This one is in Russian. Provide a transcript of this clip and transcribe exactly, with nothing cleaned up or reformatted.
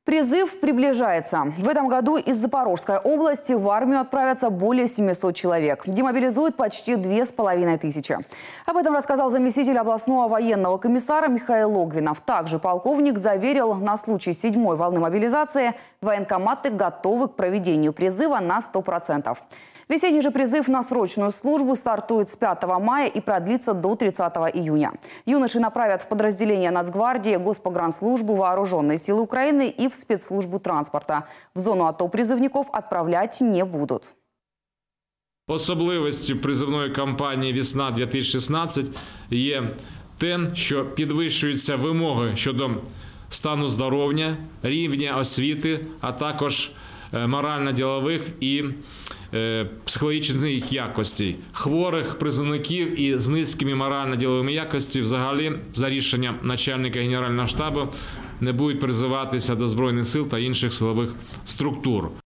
Призыв приближается. В этом году из Запорожской области в армию отправятся более семисот человек. Демобилизуют почти две с половиной тысячи. Об этом рассказал заместитель областного военного комиссара Михаил Логвинов. Также полковник заверил, на случай седьмой волны мобилизации военкоматы готовы к проведению призыва на сто процентов. Весенний же призыв на срочную службу стартует с пятого мая и продлится до тридцатого июня. Юноши направят в подразделения Нацгвардии, Госпогранслужбу, Вооруженные силы Украины и в спецслужбу транспорта. В зону АТО призывников отправлять не будут. Особливістю призовної кампанії «Весна-дві тисячі шістнадцять» є те, що підвищуються вимоги щодо стану здоров'я, рівня освіти, а також морально-ділових і психологічних якостей. Хворих призовників і з низькими морально-діловими якостями взагалі за рішенням начальника Генерального штабу не будуть призиватися до Збройних сил та інших силових структур.